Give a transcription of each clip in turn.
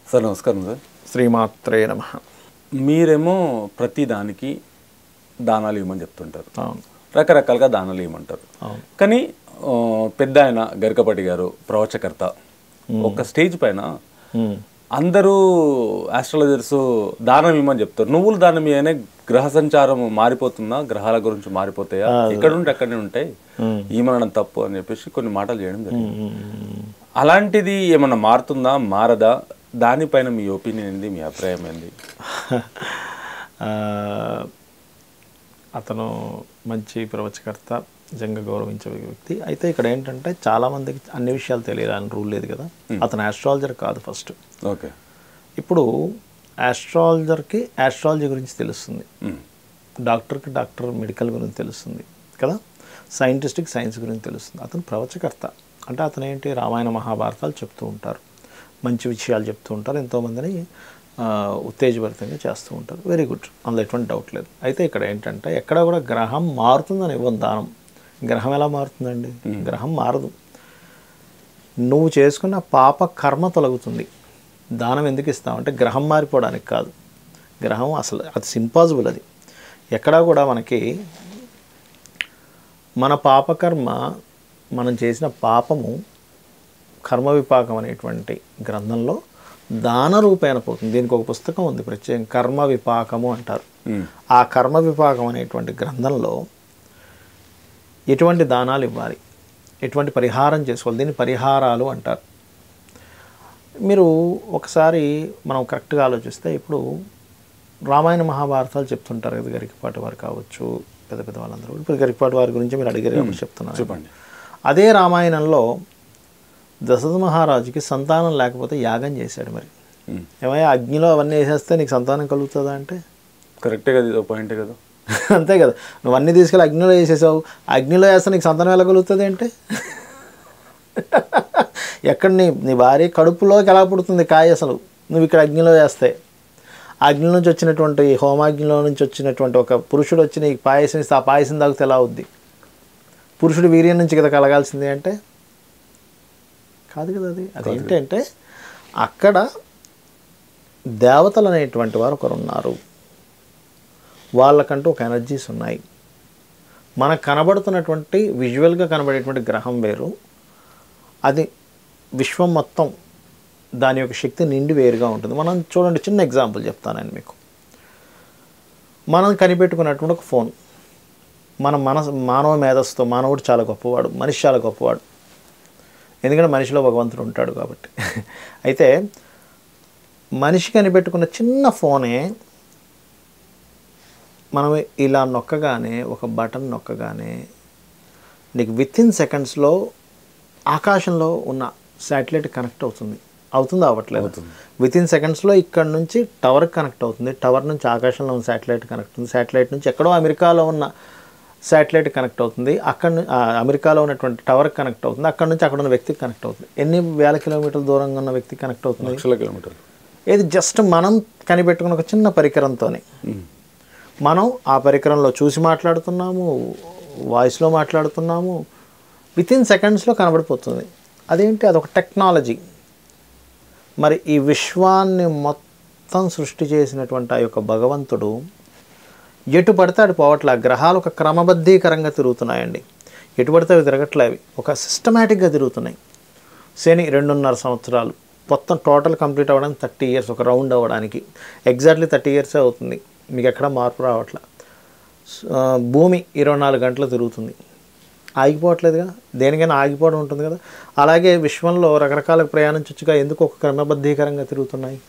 Sir నమస్కారం sir. శ్రీమాత్రే నమః. మీరేమో ప్రతి దానికి దానాలు ఇవ్వమని చెప్తుంటారు, అవును, రకరకాలుగా దానాలు ఇవ్వమంటారు. అవును. కానీ పెద్ద ఆయన గరికపాటి గారు ప్రవచకర్త ఒక స్టేజ్ పైన అందరూ ఆస్ట్రాలజర్స్ దానం ఇవ్వమని చెప్తారు. నువ్వులు దానం ఇవ్వనే గ్రహ సంచారం మారిపోతుందా, గ్రహాల గురించి మారిపోతాయా, ఇక్కడ ఉంటే అక్కడనే ఉంటాయి, ఈమనడం తప్పు అని చెప్పేసి కొన్ని మాటలు చేయడం జరిగింది. అలాంటిది ఏమన్నా మారుతుందా, మారదా? దానిపైన మీ ఒపీనియన్ ఏంది, మీ అభిప్రాయం ఏంది? అతను మంచి ప్రవచకర్త, నిజంగా గౌరవించే వ్యక్తి. అయితే ఇక్కడ ఏంటంటే చాలామందికి అన్ని విషయాలు తెలియదు అని రూల్ లేదు కదా. అతను ఆస్ట్రాలజర్ కాదు ఫస్ట్. ఓకే. ఇప్పుడు ఆస్ట్రాలజర్కి ఆస్ట్రాలజీ గురించి తెలుస్తుంది, డాక్టర్కి డాక్టర్ మెడికల్ గురించి తెలుస్తుంది కదా, సైంటిస్ట్కి సైన్స్ గురించి తెలుస్తుంది. అతను ప్రవచకర్త అంటే అతను ఏంటి, రామాయణ మహాభారతాలు చెప్తూ ఉంటారు, మంచి విషయాలు చెప్తూ ఉంటారు, ఎంతోమందిని ఉత్తేజభరితంగా చేస్తూ ఉంటారు. వెరీ గుడ్, అందులో ఎటువంటి డౌట్ లేదు. అయితే ఇక్కడ ఏంటంటే ఎక్కడ కూడా గ్రహం మారుతుందని ఇవ్వను దానం. గ్రహం ఎలా మారుతుందండి? గ్రహం మారదు. నువ్వు చేసుకున్న పాప కర్మ తొలగుతుంది. దానం ఎందుకు ఇస్తామంటే గ్రహం మారిపోవడానికి కాదు. గ్రహం అసలు అది ఇంపాసిబుల్. అది ఎక్కడా కూడా మనకి మన పాపకర్మ, మనం చేసిన పాపము కర్మ విపాకం అనేటువంటి గ్రంథంలో దాన రూపేణ పోతుంది. దీనికి ఒక పుస్తకం ఉంది ప్రత్యేకం, కర్మ విపాకము అంటారు. ఆ కర్మ విపాకం అనేటువంటి గ్రంథంలో ఎటువంటి దానాలు ఇవ్వాలి, ఎటువంటి పరిహారం చేసుకోవాలి, దీన్ని పరిహారాలు అంటారు. మీరు ఒకసారి మనం కరెక్ట్గా ఆలోచిస్తే ఇప్పుడు రామాయణ మహాభారతాలు చెప్తుంటారు కదా, గరికపాటి వారు కావచ్చు, పెద్ద పెద్ద వాళ్ళందరూ. ఇప్పుడు గరికపాటి వారి గురించి మీరు అడిగారు కాబట్టి చెప్తున్నాను, చెప్పండి. అదే రామాయణంలో దశరథ మహారాజుకి సంతానం లేకపోతే యాగం చేశాడు. మరి ఏమయ్యా, అగ్నిలో అవన్నీ వేసేస్తే నీకు సంతానం కలుగుతుందా అంటే కరెక్టే కదా, ఇది పాయింటే కదా. అంతే కదా, నువ్వు అన్నీ తీసుకెళ్ళి అగ్నిలో వేసేసావు, అగ్నిలో వేస్తే నీకు సంతానం ఎలా కలుగుతుంది అంటే ఎక్కడ నీ భార్య కడుపులోకి ఎలా పుడుతుంది కాయ అసలు నువ్వు ఇక్కడ అగ్నిలో వేస్తే? అగ్ని నుంచి వచ్చినటువంటి, హోమాగ్నిలో నుంచి వచ్చినటువంటి ఒక పురుషుడు వచ్చి నీకు పాయసం ఇస్తే ఆ పాయసం తాగితే ఎలా అవుద్ది? పురుషుడు వీర్యం నుంచి కదా కలగాల్సింది అంటే కాదు కదా. అదేంటంటే అక్కడ దేవతలు అనేటువంటి వారు ఒకరు ఉన్నారు, వాళ్ళకంటూ ఒక ఎనర్జీస్ ఉన్నాయి. మనకు కనబడుతున్నటువంటి విజువల్గా కనబడేటువంటి గ్రహం వేరు, అది విశ్వం మొత్తం దాని యొక్క శక్తి నిండి వేరుగా ఉంటుంది. మనం చూడండి, చిన్న ఎగ్జాంపుల్ చెప్తాను నేను మీకు. మనం కనిపెట్టుకున్నటువంటి ఒక ఫోన్, మానవ మేధస్సుతో, మానవుడు చాలా గొప్పవాడు, మనిషి చాలా గొప్పవాడు, ఎందుకంటే మనిషిలో భగవంతుడు ఉంటాడు కాబట్టి. అయితే మనిషి కనిపెట్టుకున్న చిన్న ఫోనే మనం ఇలా నొక్కగానే, ఒక బటన్ నొక్కగానే నీకు వితిన్ సెకండ్స్లో ఆకాశంలో ఉన్న శాటిలైట్ కనెక్ట్ అవుతుంది. అవ్వట్లేదు? వితిన్ సెకండ్స్లో ఇక్కడ నుంచి టవర్కి కనెక్ట్ అవుతుంది, టవర్ నుంచి ఆకాశంలో ఉన్న శాటిలైట్ కనెక్ట్ అవుతుంది, శాటిలైట్ నుంచి ఎక్కడో అమెరికాలో ఉన్న శాటిలైట్ కనెక్ట్ అవుతుంది, అమెరికాలో ఉన్నటువంటి టవర్కి కనెక్ట్ అవుతుంది, అక్కడ నుంచి అక్కడ ఉన్న వ్యక్తికి కనెక్ట్ అవుతుంది. ఎన్ని వేల కిలోమీటర్ల దూరంగా ఉన్న వ్యక్తికి కనెక్ట్ అవుతుంది? లక్షల కిలోమీటర్లు. ఇది జస్ట్ మనం కనిపెట్టుకున్న ఒక చిన్న పరికరంతోనే. మనం ఆ పరికరంలో చూసి మాట్లాడుతున్నాము, వాయిస్లో మాట్లాడుతున్నాము, వితిన్ సెకండ్స్లో కనబడిపోతుంది. అదేంటి? అదొక టెక్నాలజీ. మరి ఈ విశ్వాన్ని మొత్తం సృష్టి చేసినటువంటి ఆ యొక్క భగవంతుడు ఎటు పడితే అటు పోవట్లే. గ్రహాలు ఒక క్రమబద్ధీకరంగా తిరుగుతున్నాయండి, ఎటు పడితే అవి తిరగట్లే, అవి ఒక సిస్టమేటిక్గా తిరుగుతున్నాయి. శని 2.5 సంవత్సరాలు మొత్తం టోటల్ కంప్లీట్ అవ్వడానికి 30 ఇయర్స్, ఒక రౌండ్ అవ్వడానికి ఎగ్జాక్ట్లీ 30 ఇయర్సే అవుతుంది, మీకు ఎక్కడ మార్పు రావట్లే. భూమి 24 గంటలు తిరుగుతుంది, ఆగిపోవట్లేదుగా. దేనికైనా ఆగిపోవడం ఉంటుంది కదా. అలాగే విశ్వంలో రకరకాల ప్రయాణించొచ్చుగా, ఎందుకు ఒక క్రమబద్ధీకరంగా తిరుగుతున్నాయి?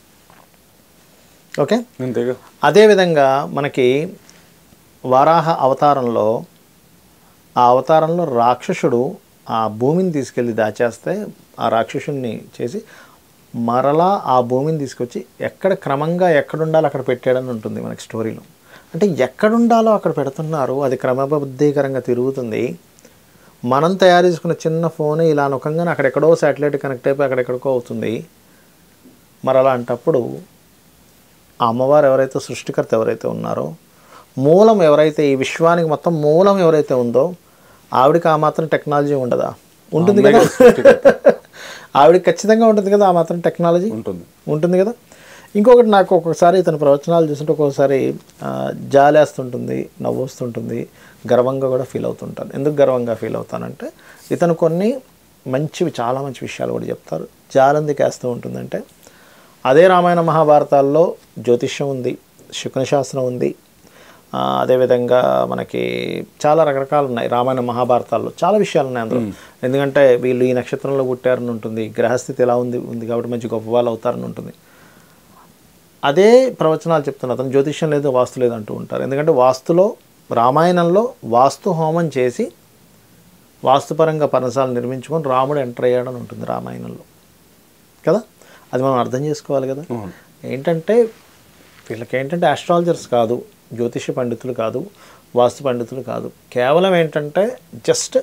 ఓకే. అదేవిధంగా మనకి వరాహ అవతారంలో, ఆ అవతారంలో రాక్షసుడు ఆ భూమిని తీసుకెళ్ళి దాచేస్తే, ఆ రాక్షసుడిని చేసి మరలా ఆ భూమిని తీసుకొచ్చి ఎక్కడ క్రమంగా ఎక్కడుండాలో అక్కడ పెట్టాడని ఉంటుంది మనకి స్టోరీలో. అంటే ఎక్కడుండాలో అక్కడ పెడుతున్నారు, అది క్రమబద్ధీకరంగా తిరుగుతుంది. మనం తయారు చేసుకున్న చిన్న ఫోన్ ఇలా నొకంగానే అక్కడెక్కడో శాటిలైట్ కనెక్ట్ అయిపోయి అక్కడెక్కడికో అవుతుంది. మరి అలాంటప్పుడు ఆ అమ్మవారు ఎవరైతే, సృష్టికర్త ఎవరైతే ఉన్నారో, మూలం ఎవరైతే, ఈ విశ్వానికి మొత్తం మూలం ఎవరైతే ఉందో, ఆవిడకి ఆ మాత్రం టెక్నాలజీ ఉండదా? ఉంటుంది కదా. ఆవిడకి ఖచ్చితంగా ఉంటుంది కదా ఆ మాత్రం టెక్నాలజీ ఉంటుంది కదా. ఇంకొకటి నాకు ఒక్కొక్కసారి ఇతని ప్రవచనాలు చూస్తుంటే ఒక్కొక్కసారి జాలేస్తుంటుంది, నవ్వు వస్తుంటుంది, గర్వంగా కూడా ఫీల్ అవుతుంటాను. ఎందుకు గర్వంగా ఫీల్ అవుతానంటే ఇతను కొన్ని మంచివి, చాలా మంచి విషయాలు కూడా చెప్తారు. జాలందుకు వేస్తూ ఉంటుందంటే అదే రామాయణ మహాభారతాల్లో జ్యోతిష్యం ఉంది, శకున శాస్త్రం ఉంది, అదేవిధంగా మనకి చాలా రకరకాలు ఉన్నాయి రామాయణ మహాభారతాల్లో, చాలా విషయాలు ఉన్నాయి అందులో. ఎందుకంటే వీళ్ళు ఈ నక్షత్రంలో పుట్టారని ఉంటుంది, గ్రహస్థితి ఎలా ఉంది కాబట్టి మంచి గొప్ప వాళ్ళు అవుతారని ఉంటుంది. అదే ప్రవచనాలు చెప్తున్న అతను జ్యోతిష్యం లేదు, వాస్తు లేదు అంటూ ఉంటారు. ఎందుకంటే వాస్తులో, రామాయణంలో వాస్తు హోమం చేసి వాస్తుపరంగా పర్ణశాలను నిర్మించుకొని రాముడు ఎంటర్ అయ్యాడని ఉంటుంది రామాయణంలో కదా. అది మనం అర్థం చేసుకోవాలి కదా. ఏంటంటే వీళ్ళకి ఏంటంటే ఆస్ట్రాలజర్స్ కాదు, జ్యోతిష పండితులు కాదు, వాస్తు పండితులు కాదు, కేవలం ఏంటంటే జస్ట్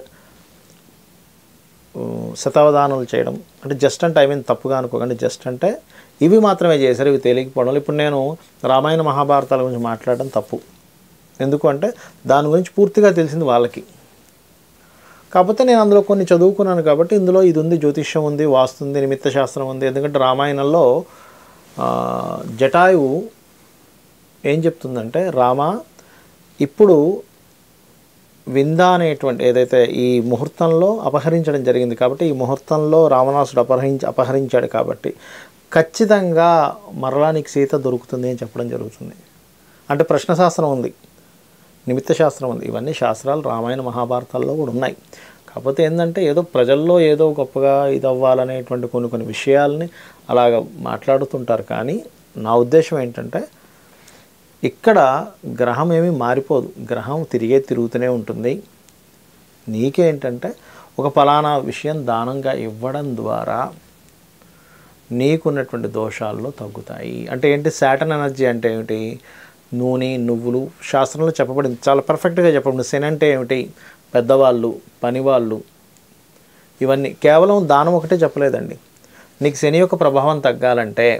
శతావధానాలు చేయడం. అంటే జస్ట్ అంటే ఐ మీన్ తప్పుగా అనుకోకండి, జస్ట్ అంటే ఇవి మాత్రమే చేశారు, ఇవి తేలికపోవడం. ఇప్పుడు నేను రామాయణ మహాభారతాల గురించి మాట్లాడడం తప్పు. ఎందుకు అంటే దాని గురించి పూర్తిగా తెలిసింది వాళ్ళకి. కాకపోతే నేను అందులో కొన్ని చదువుకున్నాను కాబట్టి ఇందులో ఇది ఉంది, జ్యోతిష్యం ఉంది, వాస్తు ఉంది, నిమిత్త శాస్త్రం ఉంది. ఎందుకంటే రామాయణంలో జటాయువు ఏం చెప్తుందంటే, రామ ఇప్పుడు వింద అనేటువంటి ఏదైతే ఈ ముహూర్తంలో అపహరించడం జరిగింది కాబట్టి, ఈ ముహూర్తంలో రావణాసుడు అపహరించాడు కాబట్టి ఖచ్చితంగా మరలా నీకు సీత దొరుకుతుంది అని చెప్పడం జరుగుతుంది. అంటే ప్రశ్నశాస్త్రం ఉంది, నిమిత్త శాస్త్రం ఉంది, ఇవన్నీ శాస్త్రాలు రామాయణ మహాభారతాల్లో కూడా ఉన్నాయి. కాకపోతే ఏంటంటే ఏదో ప్రజల్లో ఏదో గొప్పగా ఇది అవ్వాలనేటువంటి కొన్ని విషయాలని అలాగ మాట్లాడుతుంటారు. కానీ నా ఉద్దేశం ఏంటంటే ఇక్కడ గ్రహం ఏమీ మారిపోదు, గ్రహం తిరుగుతూనే ఉంటుంది. నీకేంటంటే ఒక ఫలానా విషయం దానంగా ఇవ్వడం ద్వారా నీకున్నటువంటి దోషాల్లో తగ్గుతాయి. అంటే ఏంటి, శాటర్న్ ఎనర్జీ అంటే ఏమిటి, నూనె, నువ్వులు శాస్త్రంలో చెప్పబడింది, చాలా పర్ఫెక్ట్గా చెప్పబడింది. శని అంటే ఏమిటి, పెద్దవాళ్ళు, పనివాళ్ళు, ఇవన్నీ. కేవలం దానం ఒకటే చెప్పలేదండి. నీకు శని యొక్క ప్రభావం తగ్గాలంటే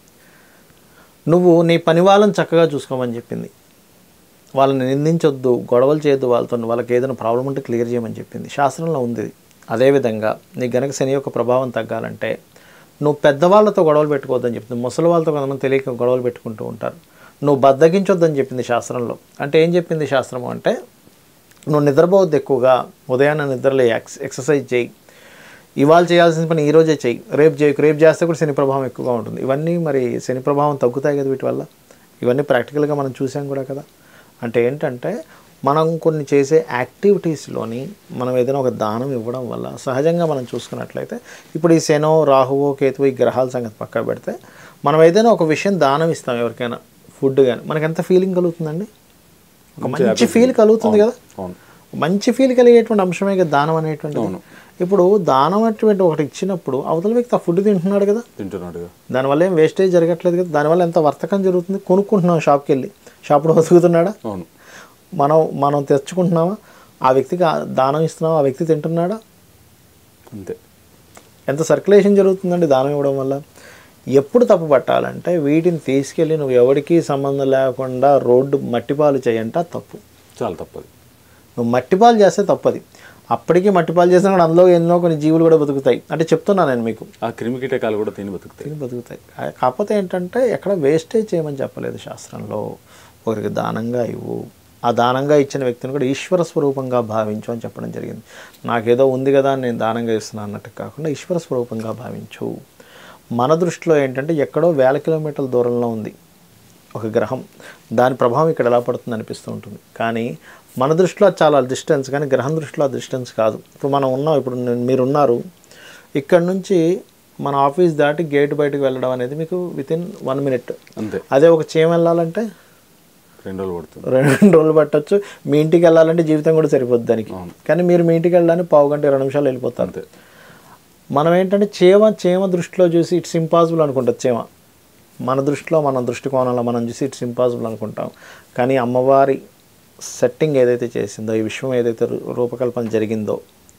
నువ్వు నీ పని వాళ్ళని చక్కగా చూసుకోమని చెప్పింది. వాళ్ళని నిందించొద్దు, గొడవలు చేయొద్దు వాళ్ళతో, వాళ్ళకి ఏదైనా ప్రాబ్లం ఉంటే క్లియర్ చేయమని చెప్పింది, శాస్త్రంలో ఉంది. అదేవిధంగా నీకు గనక శని యొక్క ప్రభావం తగ్గాలంటే నువ్వు పెద్దవాళ్ళతో గొడవలు పెట్టుకోవద్దని చెప్తుంది. ముసలి వాళ్ళతో కొంతమంది తెలియక గొడవలు పెట్టుకుంటూ ఉంటారు. నువ్వు బద్దగించొద్దని చెప్పింది శాస్త్రంలో. అంటే ఏం చెప్పింది శాస్త్రము అంటే, నువ్వు నిద్రపోవద్దు ఎక్కువగా, ఉదయాన్నే నిద్రలే, ఎక్సర్సైజ్ చేయి, ఇవాళ చేయాల్సిన పని ఈరోజే చేయి, రేపు చేయకు, రేపు చేస్తే కూడా శని ప్రభావం ఎక్కువగా ఉంటుంది. ఇవన్నీ మరి శని ప్రభావం తగ్గుతాయి కదా వీటి వల్ల. ఇవన్నీ ప్రాక్టికల్గా మనం చూసాం కూడా కదా. అంటే ఏంటంటే మనం కొన్ని చేసే యాక్టివిటీస్లోని మనం ఏదైనా ఒక దానం ఇవ్వడం వల్ల సహజంగా మనం చూసుకున్నట్లయితే, ఇప్పుడు ఈ శనో, రాహువో, కేతువో, ఈ గ్రహాల సంగతి పక్కన పెడితే మనం ఏదైనా ఒక విషయం దానం ఇస్తాం ఎవరికైనా, ఫుడ్ కానీ, మనకి ఎంత ఫీలింగ్ కలుగుతుందండి, ఒక మంచి ఫీల్ కలుగుతుంది కదా. మంచి ఫీల్ కలిగేటువంటి అంశమే కదా దానం అనేటువంటిది. ఇప్పుడు దానం అటువంటి ఒకటి ఇచ్చినప్పుడు అవతల వ్యక్తి ఆ ఫుడ్ తింటున్నాడు కదా, దానివల్ల ఏం వేస్టేజ్ జరగట్లేదు కదా, దానివల్ల ఎంత వర్తకం జరుగుతుంది. కొనుక్కుంటున్నాం షాప్కి వెళ్ళి, షాప్లో బతుకుతున్నాడా, మనం తెచ్చుకుంటున్నామా, ఆ వ్యక్తికి దానం ఇస్తున్నామా, ఆ వ్యక్తి తింటున్నాడా, అంతే. ఎంత సర్క్యులేషన్ జరుగుతుందండి దానం ఇవ్వడం వల్ల. ఎప్పుడు తప్పు పట్టాలంటే వీటిని తీసుకెళ్ళి నువ్వు ఎవరికీ సంబంధం లేకుండా రోడ్డు మట్టిపాలు చేయంట తప్పు, చాలా తప్పది. నువ్వు మట్టిపాలు చేస్తే తప్పది. అప్పటికీ మట్టిపాలు చేసినా కూడా అందులో ఎన్నో కొన్ని జీవులు కూడా బతుకుతాయి. అంటే చెప్తున్నాను నేను మీకు, ఆ క్రిమికీటకాలు కూడా తిని బతుకుతాయి. కాకపోతే ఏంటంటే ఎక్కడ వేస్టేజ్ చేయమని చెప్పలేదు శాస్త్రంలో. ఒకరికి దానంగా ఇవ్వు, ఆ దానంగా ఇచ్చిన వ్యక్తిని కూడా ఈశ్వర స్వరూపంగా భావించు అని చెప్పడం జరిగింది. నాకేదో ఉంది కదా అని నేను దానంగా ఇస్తున్నాను అన్నట్టు కాకుండా ఈశ్వర స్వరూపంగా భావించు. మన దృష్టిలో ఏంటంటే ఎక్కడో 1000 కిలోమీటర్ల దూరంలో ఉంది ఒక గ్రహం, దాని ప్రభావం ఇక్కడ ఎలా పడుతుంది అనిపిస్తూ ఉంటుంది. కానీ మన దృష్టిలో చాలా డిస్టెన్స్, కానీ గ్రహం దృష్టిలో డిస్టెన్స్ కాదు. ఇప్పుడు మనం ఉన్నాం, ఇప్పుడు మీరున్నారు, ఇక్కడ నుంచి మన ఆఫీస్ దాటి గేట్ బయటకు వెళ్ళడం అనేది మీకు వితిన్ 1 minute. అంతే. అదే ఒక చీమ వెళ్ళాలంటే 2 రోజులు పడుతుంది, 2 రోజులు పట్టచ్చు. మీ ఇంటికి వెళ్ళాలంటే జీవితం కూడా సరిపోద్ది దానికి. కానీ మీరు మీ ఇంటికి వెళ్ళడానికి 1 గంట 20 నిమిషాలు వెళ్ళిపోతారు. అంతే. మనం ఏంటంటే చీమ దృష్టిలో చూసి ఇట్స్ ఇంపాసిబుల్ అనుకుంటుంది చీమ. మన దృష్టిలో, మన దృష్టికోణంలో మనం చూసి ఇట్స్ ఇంపాసిబుల్ అనుకుంటాం. కానీ అమ్మవారి సెట్టింగ్ ఏదైతే చేసిందో, ఈ విశ్వం ఏదైతే రూపకల్పన జరిగిందో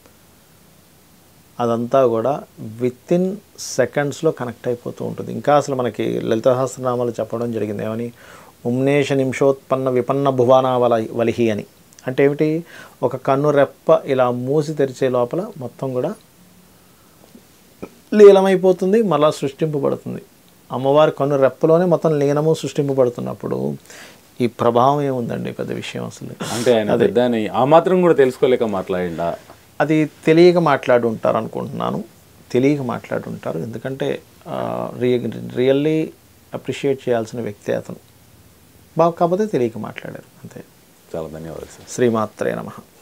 అదంతా కూడా వితిన్ సెకండ్స్లో కనెక్ట్ అయిపోతూ ఉంటుంది. ఇంకా అసలు మనకి లలిత సహస్రనామాలు చెప్పడం జరిగింది, ఏమని, ఉమ్నేష నిమిషోత్పన్న విపన్న భువానా వలిహి అని. అంటే ఏమిటి, ఒక కన్ను రెప్ప ఇలా మూసి తెరిచే లోపల మొత్తం కూడా లీలమైపోతుంది, మళ్ళా సృష్టింపబడుతుంది. అమ్మవారి కన్ను రెప్పలోనే మొత్తం లీనము సృష్టింపబడుతున్నప్పుడు ఈ ప్రభావం ఏముందండి, పెద్ద విషయం అసలు. అంటే ఆయన పెద్ద ఆ మాత్రం కూడా తెలుసుకోలేక మాట్లాడిండా? అది తెలియక మాట్లాడుంటారు అనుకుంటున్నాను, తెలియక మాట్లాడుంటారు. ఎందుకంటే రియల్లీ అప్రిషియేట్ చేయాల్సిన వ్యక్తి అతను, కాకపోతే తెలియక మాట్లాడారు అంతే. చాలా ధన్యవాదాలు సార్. శ్రీమాత్రే నమః.